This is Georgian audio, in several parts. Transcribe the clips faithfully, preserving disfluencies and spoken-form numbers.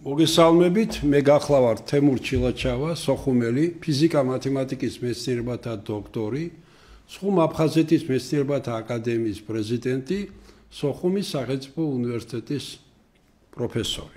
მოგესალმებით, მე გახლავართ Temur Chilachava, სოხუმელი, ფიზიკა-მათემატიკის მეცნიერებათა დოქტორი, სხუმ აფხაზეთის მეცნიერებათა აკადემიის პრეზიდენტი, სოხუმის სახელმწიფო უნივერსიტეტის პროფესორი.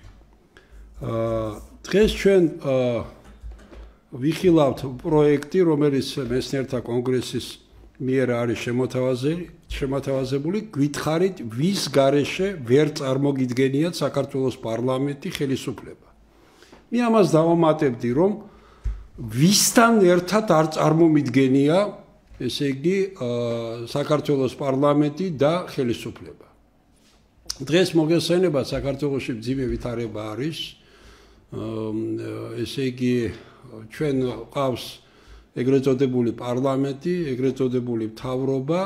დღეს ჩვენ ვიხილავთ პროექტი, რომელიც მეცნიერთა კონგრესის მიერ არის შემოთავაზებული, გითხარით, ვის გარეშე ვერ წარმოგიდგენიათ საქართველოს პარლამენტი ხელისუფლება. მე ამას დავამატებდი, რომ ვისთან ერთად არ წარმომიდგენია, ესე იგი, საქართველოს პარლამენტი და ხელისუფლება. დღეს მოგესალმება საქართველოში მძიმე ვითარება არის, ესე იგი, ჩვენ ყავს ეგრეთ წოდებული პარლამენტი, ეგრეთ წოდებული მთავრობა,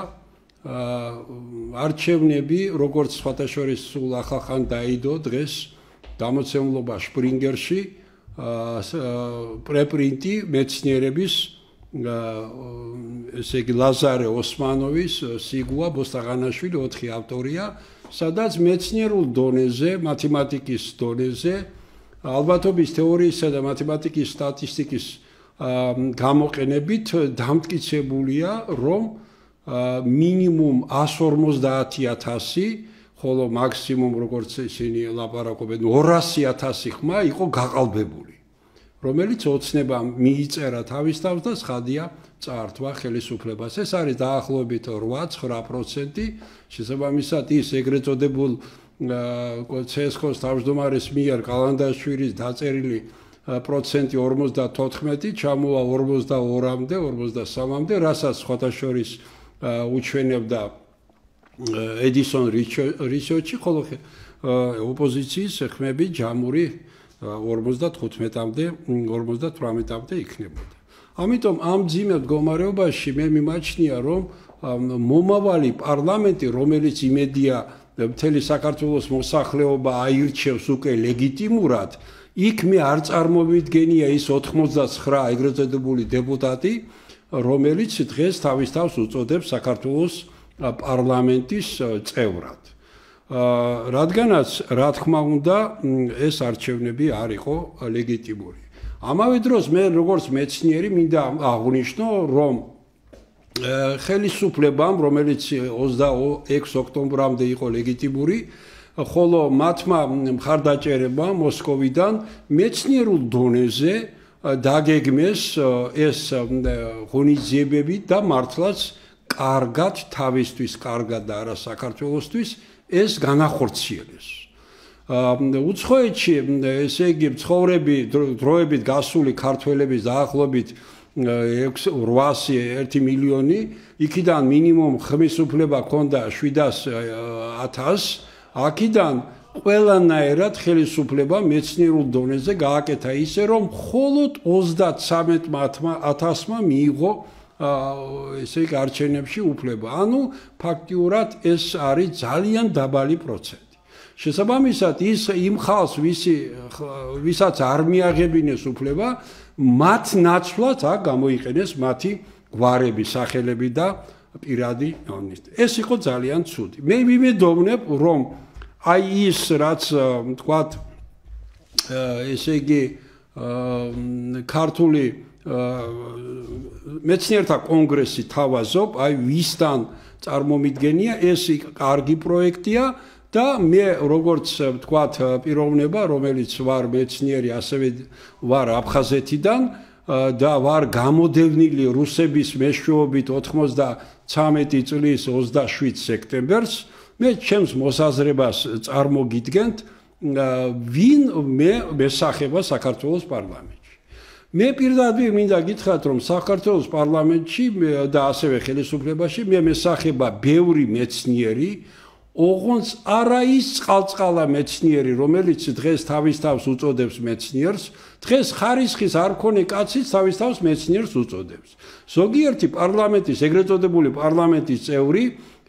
არჩევნები, როგორც სხვათა შორის სულ ახალ დაიდო დღეს დამოცემლობა შპრინგერში, პრეპრინტი მეცნიერების, ესე იგი ლაზარე ოსმანოვის, სიგუა ბოსტაღანაშვილი ოთხი ავტორია, სადაც მეცნიერულ დონეზე, მათემატიკის დონეზე, ალბათობის თეორიისა და მათემატიკის სტატისტიკის გამოყენებით დამტკიცებულია, რომ მინიმუმ εκατს ორმოცდაათი ათასი, ხოლო მაქსიმუმ როგორც ისინი ლაპარაკობენ ორასი ათასი ხმა იყო გაყალბებული, რომელიც ოცნებამ მიიწერა თავის თავს და ცხადია წაართვა ხელისუფლებას. ეს არის დაახლოებით რვა ცხრა პროცენტი, შესაბამისად ის ეგრეთ წოდებულ ცესკოს თავმჯდომარის მიერ კალანდაშვილის დაწერილი პროცენტი ორმოცდათოთხმეტი ჩამოვა ორმოცდაორამდე, ორმოცდასამამდე, რასაც სხვათა შორის უჩვენებდა ედისონ რისერჩი, ხოლო ოპოზიციის ხმები ჯამური ორმოცდათხუთმეტამდე, ორმოცდათვრამეტამდე იქნებოდა. ამიტომ ამ მძიმე მდგომარეობაში მე მიმაჩნია, რომ მომავალი პარლამენტი, რომელიც იმედია მთელი საქართველოს მოსახლეობა აირჩევს უკვე ლეგიტიმურად, იქ მე არ წარმოვიდგენია ის ოთხმოცდაცხრა ეგრეთ წოდებული დეპუტატი, რომელიც დღეს თავის თავს უწოდებს საქართველოს პარლამენტის წევრად. რადგანაც, რა თქმა უნდა, ეს არჩევნები არ იყო ლეგიტიმური. ამავე დროს მე როგორც მეცნიერი მინდა აღვნიშნო, რომ ხელისუფლებამ, რომელიც ოცდაექვსი ოქტომბრამდე იყო ლეგიტიმური, ხოლო მათმა მხარდაჭერებამ მოსკოვიდან მეცნიერულ დონეზე დაგეგმეს ეს ღონისძიებები და მართლაც კარგად თავისთვის, კარგად და არა საქართველოსთვის ეს განახორციელეს. უცხოეთში, ესე იგი, ცხოვრები დროებით გასული ქართველების დაახლოებით ოთხასი ერთი მილიონი, იქიდან მინიმუმ ხმის უფლება ჰქონდა შვიდას ათასს, აქედან ყველანაირად ხელისუფლება მეცნიერულ დონეზე გააკეთა ისე, რომ მხოლოდ ოცდათვრამეტ ათასმა მიიღო ესე იგი არჩევნებში უფლება. ანუ ფაქტიურად ეს არის ძალიან დაბალი პროცენტი. შესაბამისად, ის იმ ხალხს, ვისაც არ მიაღებინეს უფლება, მათ ნაცვლად აქ გამოიყენეს მათი გვარები, სახელები და პირადი ამნისტია. ეს იყო ძალიან ცუდი. მე ვიმედოვნებ, რომ აი ის, რაც თქვათ, ესე იგი, ქართული მეცნიერთა კონგრესი თავაზობ, აი ვისთან წარმომიდგენია, ეს კარგი პროექტია და მე როგორც თქვათ, პიროვნება, რომელიც ვარ მეცნიერი, ასევე ვარ აფხაზეთიდან და ვარ გამოდევნილი რუსების მეშვეობით ოცდამეცი წლის ოცდაშვიდ სექტემბერს, მე ჩემს მოსაზრებას წარმოგიდგენთ, ვინ მე მესახება საქართველოს პარლამენტში. მე პირდაპირ მინდა გითხრათ, რომ საქართველოს პარლამენტში და ასევე ხელისუფლებაში მე მესახება ბევრი მეცნიერი, ოღონდ არა ის წყალწყალა მეცნიერი, რომელიც დღეს თავის თავს უწოდებს მეცნიერს, დღეს ხარისხის არ მქონე კაციც თავის თავს მეცნიერს უწოდებს. ზოგიერთი პარლამენტის, ეგრეთ წოდებული პარლამენტის წევრი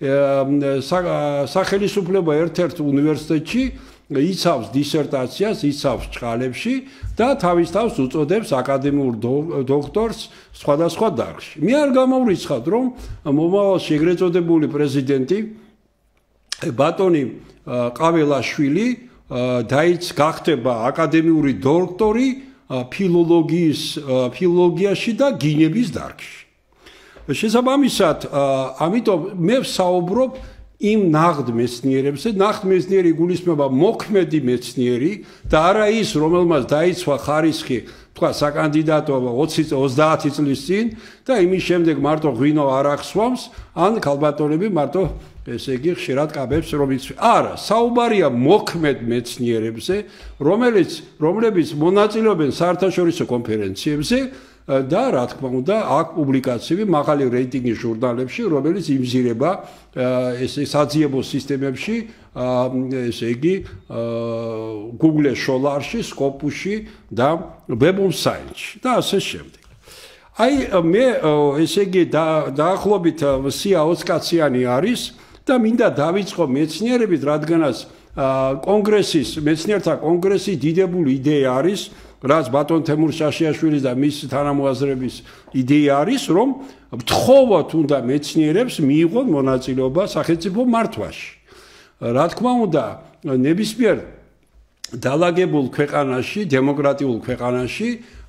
სახელისუფლება ერთ-ერთ უნივერსიტეტში იცავს დისერტაციას, იცავს ჭყალებში და თავის თავს უწოდებს აკადემიურ დოქტორს სხვადასხვა დარგში. მე არ გამოვრიცხავ, რომ მომავალში ეგრეთ წოდებული პრეზიდენტი ბატონი ყაველაშვილი დაიც გახდება აკადემიური დოქტორი ფილოლოგიის ფილოლოგიაში და გინების დარგში. შესაბამისად, ამიტომ მე ვსაუბრობ იმ ნაღდ მეცნიერებზე, ნაღდ მეცნიერი გულისხმობა მოქმედი მეცნიერი და არა ის, რომელმაც დაიცვა ხარისხი, თქვა საკანდიდატო ოცდაათი წლის წინ და იმის შემდეგ მარტო ღვინო არ ახსვამს, ან ქალბატონები მარტო ესე იგი ხშირად კაბებს რომ იცვი. არა, საუბარია მოქმედ მეცნიერებზე, რომელიც რომლებიც მონაწილეობენ საერთაშორისო კონფერენციებზე და რა თქმა უნდა, აქ პუბლიკაციები მაღალი რეიტინგის ჟურნალებში, რომელიც იმზირება ესე საძიებო სისტემებში, ესე იგი Google-ში, Scholar-ში, Scopus-ში და Web of Science-ში და ასე შემდეგ. აი მე ესე იგი დაახლოებით სია ოცკაციანი არის და მინდა დავიწყო მეცნიერებით, რადგანაც კონგრესის, მეცნიერთა კონგრესის დიდებული იდეა არის, რაც ბატონ თემურ ჩაშიაშვილის და მის თანამოაზრების იდეა არის, რომ ვთხოვოთ უნდა მეცნიერებს მიიღონ მონაწილეობა სახელმწიფო მართვაში. რა თქმა უნდა, ნებისმიერ დალაგებულ ქვეყანაში, დემოკრატიულ ქვეყანაში,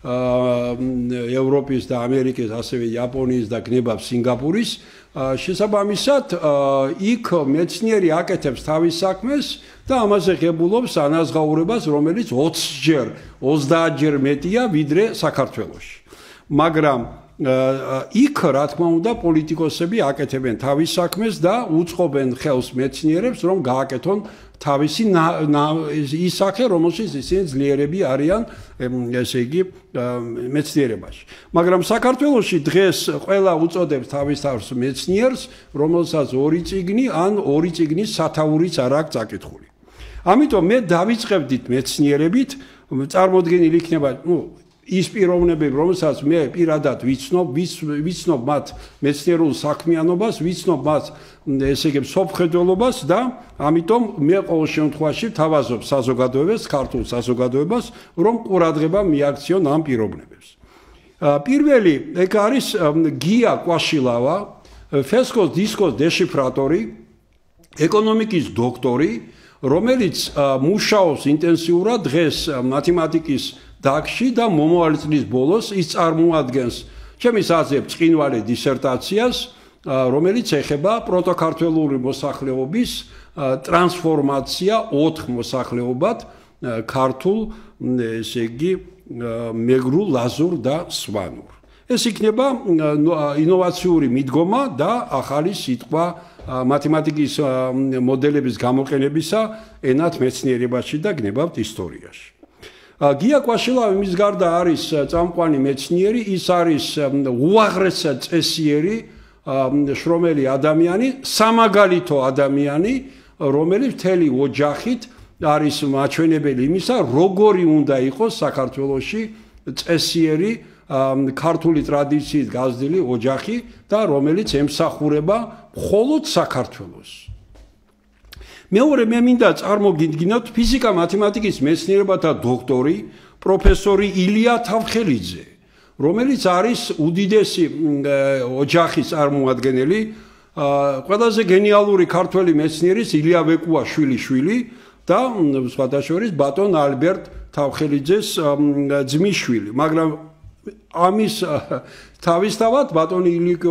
ევროპის და ამერიკის, ასევე იაპონიის და გნებავ სინგაპურის, შესაბამისად, იქ მეცნიერი აკეთებს თავის საქმეს და ამაზე ღებულობს ანაზღაურებას, რომელიც ოცჯერ, ოცდაათჯერ მეტია ვიდრე საქართველოში. მაგრამ იქ, რა თქმა უნდა, პოლიტიკოსები აკეთებენ თავის საქმეს და უწყობენ ხელს მეცნიერებს, რომ გააკეთონ თავისი ის სახე, რომელშიც ისინი ძლიერები არიან, ესე იგი, მეცნიერებაში. მაგრამ საქართველოში დღეს ყველა უწოდებს თავის თავს მეცნიერს, რომელსაც ორი წიგნი ან ორი წიგნის სათაურიც არ აქვს წაკითხული. ამიტომ მე დავიწყებდით მეცნიერებით, წარმოდგენილი იქნება, ნუ ის პიროვნებები, რომელსაც მე პირადად ვიცნობ, ვიცნობ მათ მეცნიერულ საქმიანობას, ვიცნობ მათ ესე იგი სოფხედველობას და ამიტომ მე ყოველ შემთხვევაში ვთავაზობ საზოგადოებას, ქართულ საზოგადოებას, რომ ყურადღება მიაქციონ ამ პიროვნებებს. პირველი ეგ არის გია კვაშილავა, ფესკოს დისკოს დეშიფრატორი, ეკონომიკის დოქტორი, რომელიც მუშაობს ინტენსიურად დღეს მათემატიკის დარგში და მომავალი წლის ბოლოს ის წარმოადგენს ჩემის აზრით ბრწყინვალე დისერტაციას, რომელიც ეხება პროტოქართველური მოსახლეობის ტრანსფორმაცია ოთხ მოსახლეობად ქართულ, ესე იგი, მეგრულ, ლაზურ და სვანურ. ეს იქნება ინოვაციური მიდგომა და ახალი სიტყვა მათემატიკის მოდელების გამოყენებისა ენათ მეცნიერებაში და გნებავთ ისტორიაში. გია კვაშილავა იმის გარდა არის წამყვანი მეცნიერი, ის არის უაღრესად წესიერი შრომელი ადამიანი, სამაგალითო ადამიანი, რომელიც მთელი ოჯახით არის მაჩვენებელი იმისა, როგორი უნდა იყოს საქართველოში წესიერი ქართული ტრადიციით გაზრდილი ოჯახი და რომელიც ემსახურება მხოლოდ საქართველოს. მეორე მე მინდა წარმოგიდგინოთ ფიზიკა-მათემატიკის მეცნიერებათა დოქტორი, პროფესორი ილია თავხელიძე, რომელიც არის უდიდესი ოჯახის წარმოადგენელი, ყველაზე გენიალური ქართველი მეცნიერის ილია ვეკუაშვილის შვილი და სხვათა შორის ბატონ ალბერტ თავხელიძეს ძმისშვილი, მაგრამ ამის თავისთავად ბატონი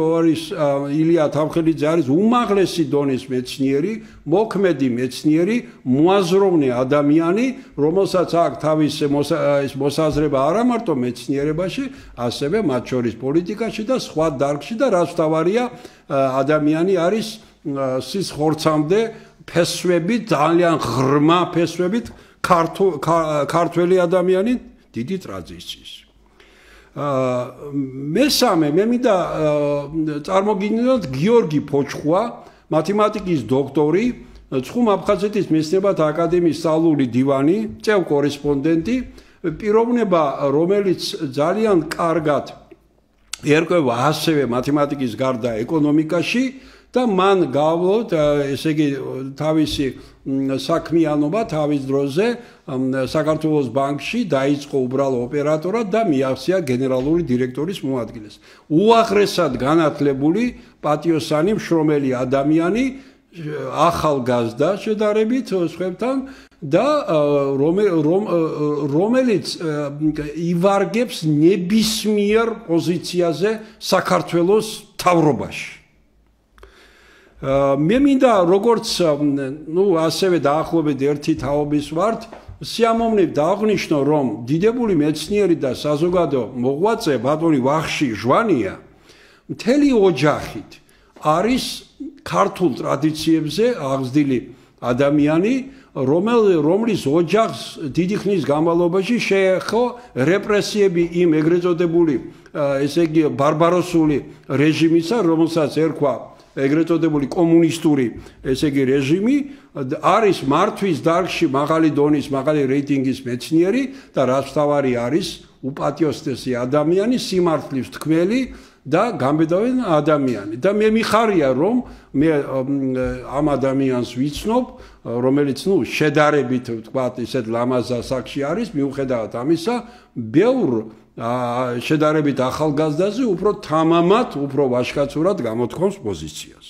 ილია თავხელიძე არის უმაღლესი დონის მეცნიერი, მოქმედი მეცნიერი, მოაზროვნე ადამიანი, რომელსაც აქვს თავის მოსაზრება არა მარტო მეცნიერებაში, ასევე მათ შორის პოლიტიკაში და სხვა დარგში და რაც თავარია ადამიანი არის სისხორცამდე ფესვებით, ძალიან ღრმა ფესვებით ქართველი ადამიანი დიდი ტრადიციის. მესამე მე მინდა წარმოგიდგინოთ გიორგი ფოჩხუა, მათემატიკის დოქტორი, ცხუმ აფხაზეთის მეცნიერებათა აკადემიის სწავლული დივანი, წევ კორესპონდენტი, პიროვნება, რომელიც ძალიან კარგად ერკვევა ასევე მათემატიკის გარდა ეკონომიკაში და მან გავლოთ, ესე იგი, თავისი საქმიანობა თავის დროზე საქართველოს ბანკში დაიწყო უბრალო ოპერატორად და მიაღწია გენერალური დირექტორის მოადგილეს. უაღრესად განათლებული, პატიოსანი, მშრომელი ადამიანი, ახალგაზრდა შედარებით სხვებთან და რომელიც ივარგებს ნებისმიერ პოზიციაზე საქართველოს მთავრობაში. მე მინდა როგორც ნუ ასევე დაახლოებით ერთი თაობის ვართ, სიამოვნებით დააღნიშნო, რომ დიდებული მეცნიერი და საზოგადო მოღვაწე ბატონი ვახში ჟვანია მთელი ოჯახით არის ქართულ ტრადიციებზე აღზრდილი ადამიანი, რომლის ოჯახს დიდი ხნის განმავლობაში შეეხო რეპრესიები იმ ეგრეთ წოდებული, ესე იგი ბარბაროსული რეჟიმისა, რომელსაც ერქვა ეგრეთ წოდებული კომუნისტური, ესე იგი რეჟიმი, არის მართვის დარგში მაღალი დონის, მაღალი რეიტინგის მეცნიერი და რაც თავარი არის უპატიოსნესი ადამიანი, სიმართლის თქმელი და გამბედავენ ადამიანი. და მე მიხარია, რომ მე ამ ადამიანს ვიცნობ, რომელიც ნუ შედარებით ვთქვათ, ისეთ ლამაზ ასაკში არის, მიუხედავად ამისა, ბევრ შედარებით ახალგაზრდაზე უფრო თამამად, უფრო ვაჟკაცურად გამოთქვამს პოზიციას.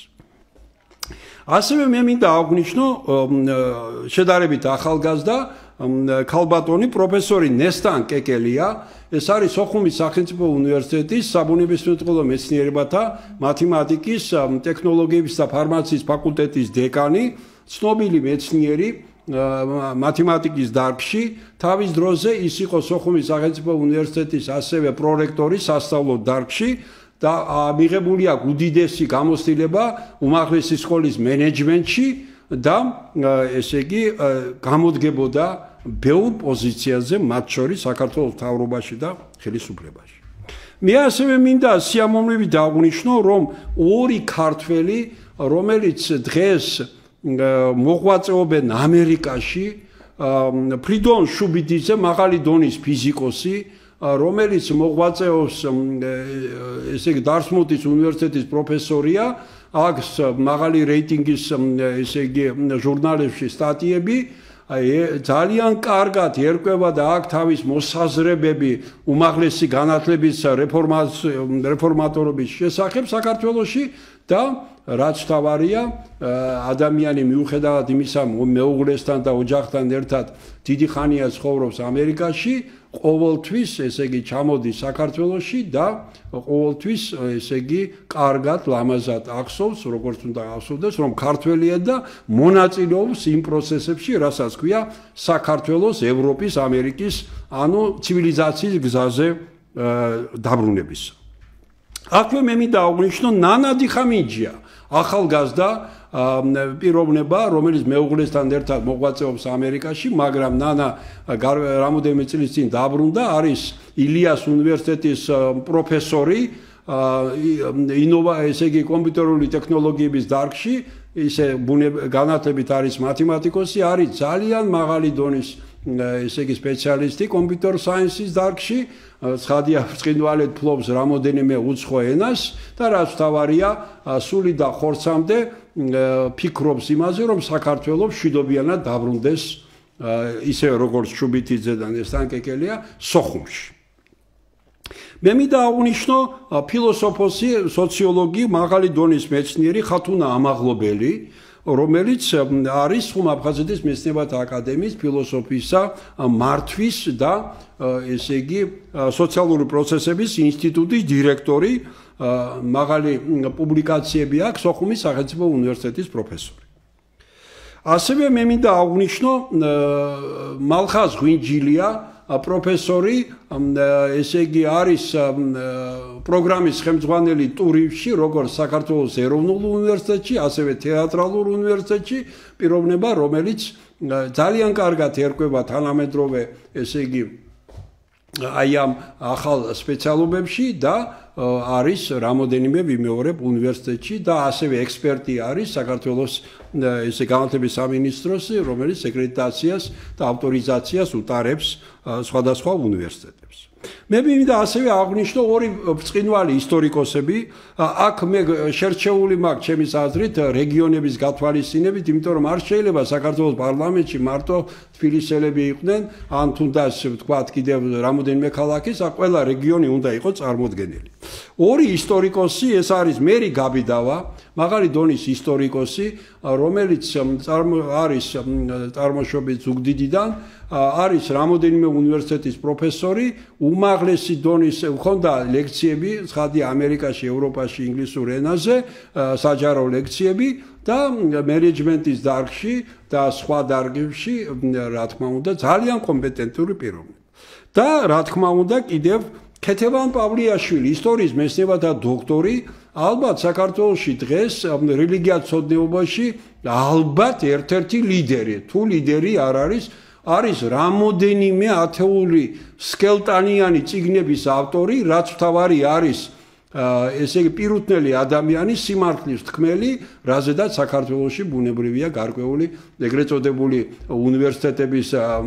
ასევე მე მინდა აღვნიშნო შედარებით ახალგაზრდა ქალბატონი პროფესორი ნესტან კეკელია, ეს არის სოხუმის სახელმწიფო უნივერსიტეტის საბუნებისმეტყველო მეცნიერებათა მათემატიკის, ტექნოლოგიების და ფარმაციის ფაკულტეტის დეკანი, ცნობილი მეცნიერი მათემატიკის დარგში, თავის დროზე ის იყო სოხუმის სახელმწიფო უნივერსიტეტის ასევე პრორექტორი სასწავლო დარგში და მიღებული აქვს უდიდესი გამოცდილება უმაღლესი სკოლის მენეჯმენტში და ესე იგი გამოდგებოდა ბევრ პოზიციაზე, მათ შორის საქართველოს მთავრობაში და ხელისუფლებაში. მე ასევე მინდა სიამოვნებით დაღვნიშნო, რომ ორი ქართველი, რომელიც დღეს მოღვაწეობენ ამერიკაში, ფრიდონ შუბიძე, მაღალი დონის ფიზიკოსი, რომელიც მოღვაწეობს ესე იგი დართმუთის უნივერსიტეტის პროფესორია, აქვს მაღალი რეიტინგის ესე იგი ჟურნალებში სტატიები, ძალიან კარგად ერკვევა და აქ თავის მოსაზრებები უმაღლესი განათლების რეფორმატორობის შესახებ საქართველოში და რაც თავარია, ადამიანი მიუხედავად იმისა, მეუღლესთან და ოჯახთან ერთად დიდი ხანია ცხოვრობს ამერიკაში, ყოველთვის, ესე იგი, ჩამოდის საქართველოში და ყოველთვის, ესე იგი, კარგად, ლამაზად ახსოვს, როგორც უნდა ახსოვდეს, რომ ქართველია და მონაწილეობს იმ პროცესებში, რასაც ქვია საქართველოს, ევროპის, ამერიკის, ანუ ცივილიზაციის გზაზე დაბრუნებისა. აქვე მე მინდა აღვნიშნო ნანა დიხამინჯია, ახალგაზრდა პიროვნება, რომელიც მეუღლესთან ერთად მოღვაწეობს ამერიკაში, მაგრამ ნანა რამოდენიმე წლის წინ დაბრუნდა, არის ილიას უნივერსიტეტის პროფესორი, ესე იგი კომპიუტერული ტექნოლოგიების დარგში, ისე განათლებით არის მათემატიკოსი, არის ძალიან მაღალი დონის ესე იგი სპეციალისტი კომპიუტერ საინსის დარგში, ცხადია ბრწყინვალედ ფლობს რამოდენიმე უცხო ენას და რაც თავარია, სული და ხორცამდე ფიქრობს იმაზე, რომ საქართველოს მშვიდობიანად დაბრუნდეს ისე როგორც შუბითიძე და ნესტან კეკელია სოხუმში. მე მინდა აღვნიშნო ფილოსოფოსი, სოციოლოგი, მაღალი დონის მეცნიერი ხათუნა ამაღლობელი, რომელიც არის ხუმ-აფხაზეთის მეცნიერებათა აკადემიის ფილოსოფიისა, მართვის და ესე იგი სოციალური პროცესების ინსტიტუტის დირექტორი, მაღალი პუბლიკაციები აქვს სოხუმის სახელმწიფო უნივერსიტეტის პროფესორი. ასევე მე მინდა აღვნიშნო მალხაზ ღვინჯილია, პროფესორი, ესე იგი არის პროგრამის ხელმძღვანელი ტურიზმში, როგორც საქართველოს ეროვნულ უნივერსიტეტში, ასევე თეატრალურ უნივერსიტეტში, პიროვნება, რომელიც ძალიან კარგად ერკვევა თანამედროვე, ესე იგი აი ამ ახალ სპეციალობებში და არის რამოდენიმე ვიმეორებ უნივერსიტეტში და ასევე ექსპერტი არის საქართველოს ესე განათლების სამინისტროს, რომელიც აკრედიტაციას და ავტორიზაციას უტარებს სხვადასხვა უნივერსიტეტებს. მე მინდა ასევე აღვნიშნო ორი ბრწყინვალე ისტორიკოსები, აქ მე შერჩეული მაქვს ჩემის აზრით რეგიონების გათვალისწინებით, იმიტომ რომ არ შეიძლება საქართველოს პარლამენტში მარტო თბილისელები იყვნენ, ან თუნდაც ვთქვათ კიდევ რამოდენიმე ქალაქის, აქ ყველა რეგიონი უნდა იყოს წარმოდგენილი. ორი ისტორიკოსი, ეს არის მერი გაბიდავა, მაღალი დონის ისტორიკოსი, რომელიც არის წარმოშობით ზუგდიდიდან, არის რამოდენიმე უნივერსიტეტის პროფესორი, უმაღლესი დონის ჰქონდა ლექციები, ცხადია ამერიკაში, ევროპაში, ინგლისურ ენაზე, საჯარო ლექციები და მენეჯმენტის დარგში და სხვა დარგებში, რა თქმა უნდა, ძალიან კომპეტენტური პიროვნება. და რა თქმა უნდა, კიდევ ქეთევან პავლიაშვილი, ისტორიის მეცნიერებათა დოქტორი, ალბათ საქართველოში დღეს რელიგიათმცოდნეობაში ალბათ ერთ-ერთი ლიდერი, თუ ლიდერი არ არის, არის რამოდენიმე ათეული სკელტანიანი წიგნების ავტორი, რაც თავარი არის ესე იგი პირუთნელი ადამიანი, სიმართლის თქმელი, რაზედაც საქართველოში ბუნებრივია გარკვეული ეგრეთ წოდებული უნივერსიტეტების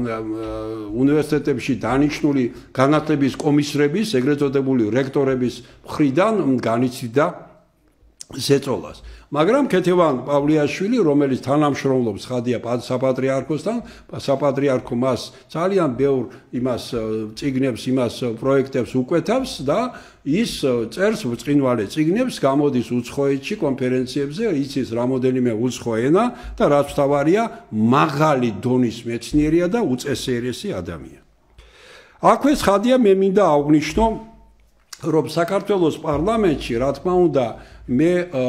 უნივერსიტეტებში დანიშნული განათლების კომისრების, ეგრეთ წოდებული რექტორების მხრიდან განიცდიდა ზეწოლას. მაგრამ ქეთევან პავლიაშვილი, რომელიც თანამშრომლობს ხადია საპატრიარქოსთან, საპატრიარქო მას ძალიან ბევრ იმას წიგნებს, იმას პროექტებს უკვეთავს და ის წერს ბრწყინვალე წიგნებს, გამოდის უცხოეთში კონფერენციებზე, იცის რამოდენიმე უცხო ენა და რაც თავარია, მაღალი დონის მეცნიერია და უწესრიესი ადამიანი. აქვე ხადია მე მინდა აღვნიშნო, რომ საქართველოს პარლამენტში, რა თქმა უნდა, მე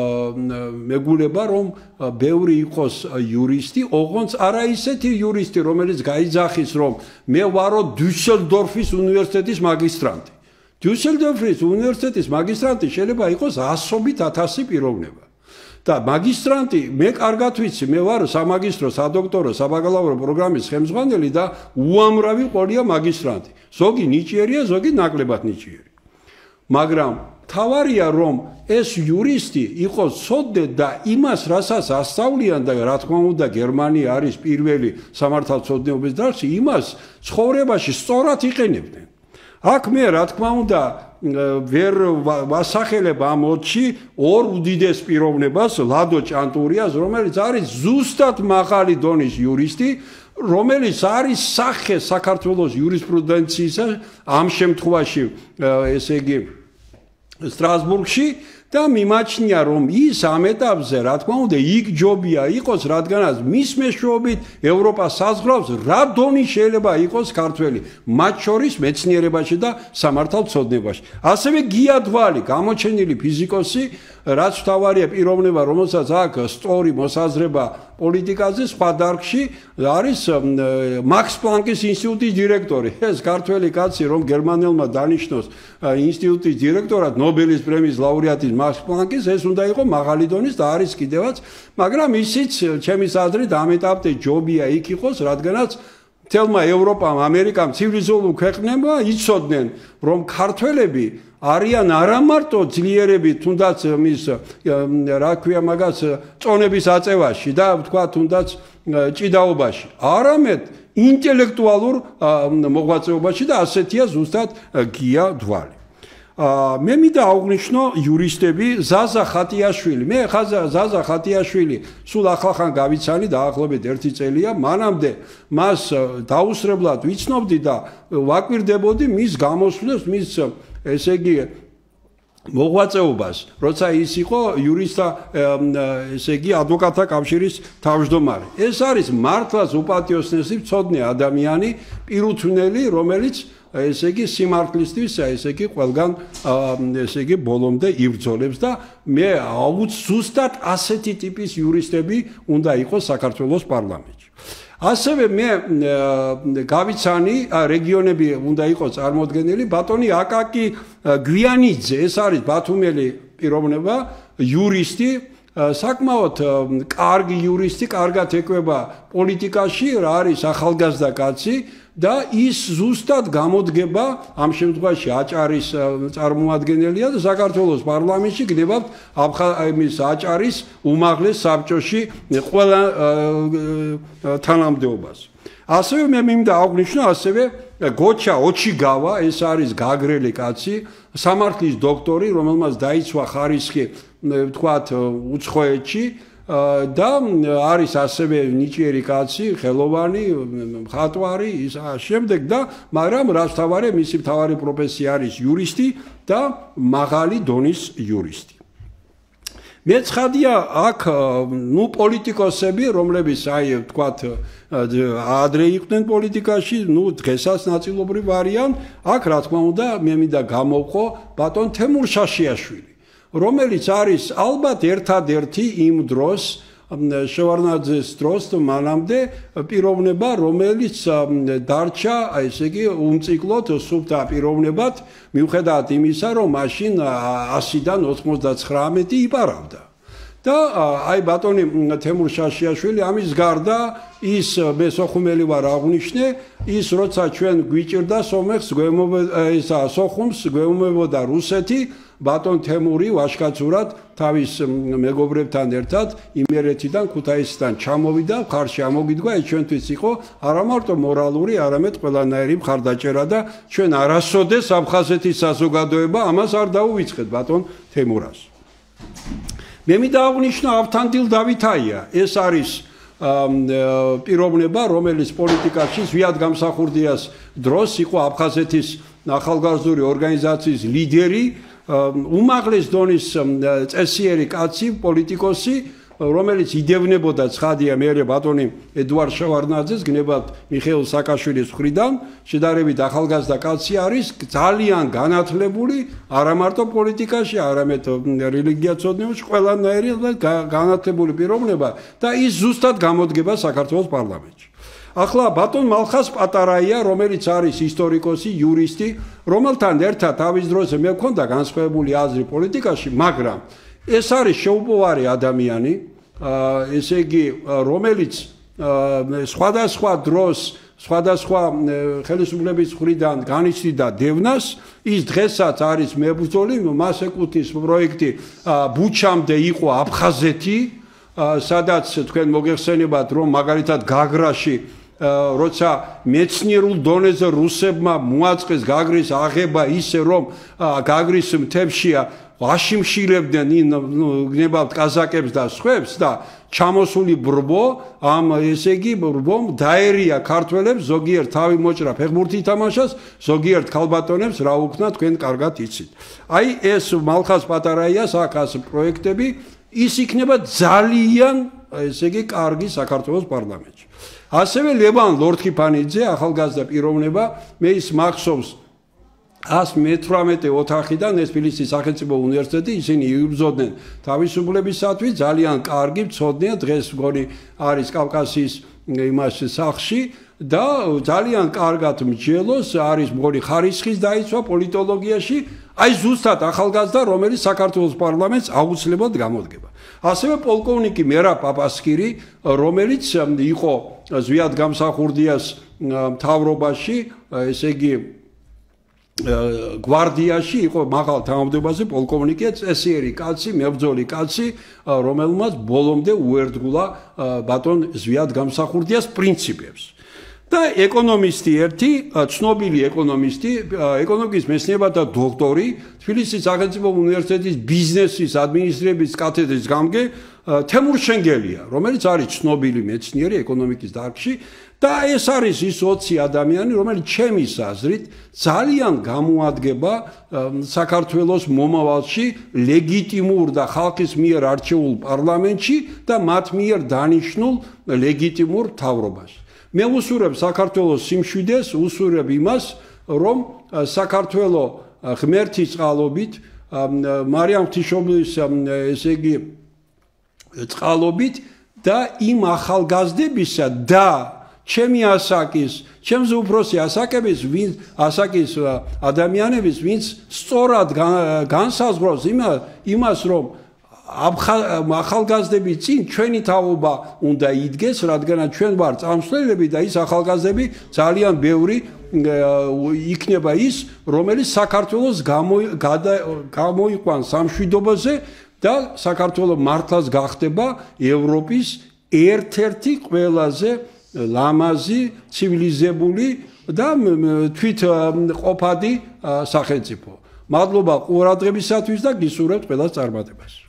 მეგულება რომ ბევრი იყოს იურისტი, ოღონდ არა ისეთი იურისტი, რომელიც გაიძახის, რომ მე ვარო დიუსელდორფის უნივერსიტეტის მაგისტრანტი. დიუსელდორფის უნივერსიტეტის მაგისტრანტი შეიძლება იყოს ასობით ათასი პიროვნება. და მაგისტრანტი, მე კარგად ვიცი, მე ვარ სამაგისტრო, სადოქტორო, საბაკალავრო პროგრამის ხელმძღვანელი და უამრავი ყოლია მაგისტრანტი. ზოგი ნიჭიერია, ზოგი ნაკლებად ნიჭიერი. მაგრამ თავარია რომ ეს იურისტი იყოს ცოდნე და იმას რასაც ასწავლიან და რა თქმა უნდა გერმანია არის პირველი სამართალცოდნეობის დარგში, იმას ცხოვრებაში სწორად იყენებდნენ. აქ მე რა თქმა უნდა ვერ ვასახელებ ამ ოცში ორ უდიდეს პიროვნებას, ლადო ჭანტურიას, რომელიც არის ზუსტად მაღალი დონის იურისტი, რომელიც არის სახე საქართველოს იურისპრუდენციისა ამ შემთხვევაში ესე იგი სტრასბურგში და მიმაჩნია რომ ის ამ ეტაპზე რა თქმა უნდა იგჯობია იყოს რადგანაც მის მეშვეობით ევროპა საზღვრავს რა დონი შეიძლება იყოს ქართველი მათ შორის მეცნიერებაში და სამართალცოდნებაში ასევე გია დვალი გამოჩენილი ფიზიკოსი რაც თავარია პიროვნება რომელსაც აქვს სწორი მოსაზრება პოლიტიკაზე სხვა დარგში არის მაქს პლანკის ინსტიტუტის დირექტორი ეს ქართველი კაცი რომ გერმანელმა დანიშნოს ინსტიტუტის დირექტორად ნობელის პრემიის ლაურეატის მაქს პლანკის ეს უნდა იყოს მაღალი დონის და არის კიდევაც მაგრამ ისიც ჩემის აზრით ამ ეტაპზე ჯობია იქ იყოს რადგანაც თელმა ევროპამ ამერიკამ ცივილიზებული ქვეყნებმა იცოდნენ რომ ქართველები არიან არა მარტო ძლიერები თუნდაც მის რა ქვია მაგას წონების აწევაში და თქვა თუნდაც ჭიდაობაში არამედ ინტელექტუალურ მოღვაწეობაში და ასეთია ზუსტად გია დვალი მე მინდა აღვნიშნო იურისტები ზაზა ხატიაშვილი მე ზაზა ხატიაშვილი სულ ახლახან გავიცანი დაახლოებით ერთი წელია მანამდე მას დაუსრებლად ვიცნობდი და ვაკვირდებოდი მის გამოსვლას მის ესე იგი მოღვაწეობას როცა ის იყო იურისტთა ესე იგი ადვოკატთა კავშირის თავმჯდომარე ეს არის მართლაც უპატიოსნესი მცოდნე ადამიანი პირუთვნელი რომელიც ესე იგი სიმართლისთვის ესე იგი ყველგან ესე იგი ბოლომდე იბრძოლებს და მე აუცილებლად ასეთი ტიპის იურისტები უნდა იყოს საქართველოს პარლამენტში ასევე მე გავიცანი რეგიონები უნდა იყოს წარმოდგენილი ბატონი აკაკი გვიანიძე ეს არის ბათუმელი პიროვნება იურისტი საკმაოდ კარგი იურისტი კარგად ეკვრება პოლიტიკაში რა არის ახალგაზრდა კაცი და ის ზუსტად გამოდგება ამ შემთხვევაში აჭარის წარმოადგენელია და საქართველოს პარლამენტში გნებავთ ამის აჭარის უმაღლეს საბჭოში ყველა თანამდებობას. ასევე მე მინდა აღვნიშნო ასევე გოჩა ოჩიგავა ეს არის გაგრელი კაცი სამართლის დოქტორი რომელმაც დაიცვა ხარისხი ვთქვათ უცხოეთში და არის ასევე ნიჭიერი კაცი, ხელოვანი, მხატვარი, ის შემდეგ და მაგრამ რაც თავარი მისი თავარი პროფესია არის იურისტი და მაღალი დონის იურისტი. მეცხადია აქ ნუ პოლიტიკოსები, რომლებიც აი ვთქვათ ადრე იყვნენ პოლიტიკაში, ნუ დღესაც ნაწილობრივ არიან, აქ რა თქმა უნდა მე მინდა გამოვყო ბატონ თემურ ჩაშიაშვილი, რომელიც არის ალბათ ერთადერთი იმ დროს შევარდნაძის დროს მანამდე პიროვნება, რომელიც დარჩა, ესე იგი, უმციკლოდ სუფთა პიროვნებად, მიუხედავად იმისა, რომ მაშინ ასიდან ოცდათხმეტი იპარავდა. და აი ბატონი თემურ ჩაშიაშვილი ამის გარდა ის მე სოხუმელი ვარ აღვნიშნე, ის როცა ჩვენ გვიჭირდა სომეხს ისა სოხუმს გვეუბნებოდა რუსეთი, ბატონ თემური ვაშკაცურად თავის მეგობრებთან ერთად იმერეთიდან ქუთაისიდან ჩამოვიდა, მხარში ამოგიდგა, ეს ჩვენთვის იყო არა მარტო მორალური, არამედ ყველანაირი მხარდაჭერა და ჩვენ არასოდეს აფხაზეთის საზოგადოება ამას არ დაუვიწყეთ ბატონ თემურას. მე მინდა აღვნიშნო ავთანდილ დავითაია, ეს არის პიროვნება, რომელიც პოლიტიკაში ზვიად გამსახურდიას დროს იყო აფხაზეთის ახალგაზრდული ორგანიზაციის ლიდერი, უმაღლეს დონის წესიერი კაცი, პოლიტიკოსი, რომელიც იდევნებოდა ცხადია მეერე ბატონი ედუარ შევარდნაძეს, გნებად მიხეილ სააკაშვილის მხრიდან, შედარებით ახალგაზრდა კაცი არის, ძალიან განათლებული, არა მარტო პოლიტიკაში, არამედ რელიგიაცოდნეობაში, ყველანაირი განათლებული პიროვნება და ის ზუსტად გამოდგება საქართველოს პარლამენტში. ახლა ბატონ მალხას პატარაია, რომელიც არის ისტორიკოსი, იურისტი, რომელთან ერთად თავის დროზე მე მქონდა განსხვავებული აზრი პოლიტიკაში, მაგრამ ეს არის შეუპოვარი ადამიანი, ესე იგი, რომელიც სხვადასხვა დროს, სხვადასხვა ხელისუფლების მხრიდან განიცდიდა დევნას, ის დღესაც არის მებრძოლი, მას ეკუთვნის პროექტი ბუჩამდე იყო აფხაზეთი, სადაც თქვენ მოგეხსენებათ, რომ მაგალითად გაგრაში როცა მეცნიერულ დონეზე რუსებმა მოაწყეს გაგრის აღება ისე რომ გაგრის მთებშია ვაშიმშილებდნენ გნებავთ კაზაკებს და სხვებს და ჩამოსული ბრბო ამ ესე იგი ბრბომ დაერია ქართველებს ზოგიერთ თავი მოჭრა ფეხბურთი თამაშას ზოგიერთ ქალბატონებს რა უქნა თქვენ კარგად იცით. აი ეს მალხას პატარაიას აქ ამ პროექტები ის იქნება ძალიან ესე იგი კარგი საქართველოს პარლამენტში. ასევე ლევან ლორთქიფანიძე ახალგაზრდა პიროვნება მე ის მახსოვს ას მეთვრამეტე ოთახიდან ეს თბილისის სახელმწიფო უნივერსიტეტი ისინი იბრძოდნენ თავისუფლებისათვის ძალიან კარგი მცოდნეა დღეს მგონი არის კავკასიის იმას სახში და ძალიან კარგად მსჯელოს არის მგონი ხარისხის დაიცვა პოლიტოლოგიაში აი ზუსტად ახალგაზრდა რომელიც საქართველოს პარლამენტს აუცილებლად გამოდგება. ასევე პოლკოვნიკი მერა პაპასკირი რომელიც იყო ზვიად გამსახურდიას მთავრობაში ესე იგი გვარდიაში იყო მაღალ თანამდებობაზე პოლკოვნიკი წესიერი კაცი, მებრძოლი კაცი, რომელმაც ბოლომდე უერთგულა ბატონ ზვიად გამსახურდიას პრინციპებს. და ეკონომისტი ერთი, ცნობილი ეკონომისტი, ეკონომიკის მეცნიერებათა დოქტორი, თბილისის სახელმწიფო უნივერსიტეტის ბიზნესის ადმინისტრების კათედრის გამგე თემურ შენგელია, რომელიც არის ცნობილი მეცნიერი ეკონომიკის დარგში და ეს არის ის ოცი ადამიანი, რომელიც ჩემის აზრით ძალიან გამოადგება საქართველოს მომავალში ლეგიტიმურ და ხალხის მიერ არჩეულ პარლამენტში და მათ მიერ დანიშნულ ლეგიტიმურ მთავრობაში. მე უსურებ საქართველოს სიმშვიდეს, უსურებ იმას, რომ საქართველოს ღმერთის წყალობით, მარიამ ღვთისმშობლის ესე იგი წყალობით და იმ ახალგაზრდებისა და ჩემი ასაკის, ჩემზე უფროსი ასაკების, ვინც ასაკის ადამიანების, ვინც სწორად განსაზღვრავს იმას, რომ ახალგაზრდები წინ ჩვენი თაობა უნდა იდგეს, რადგანაც ჩვენ ვარ წამსვლელები და ის ახალგაზრდები ძალიან ბევრი იქნება ის, რომელიც საქართველოს გამოიყვანს სამშვიდობოზე და საქართველოს მართლაც გახდება ევროპის ერთ-ერთი ყველაზე ლამაზი, ცივილიზებული და თვითყოფადი სახელმწიფო. მადლობა ყურადღებისათვის და გისურვებთ ყველას წარმატებას.